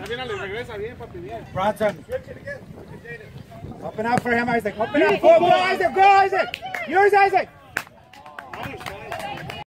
Bronson. Open up for him, Isaac. Open up. Go, Isaac. Go, Isaac. Yours, Isaac.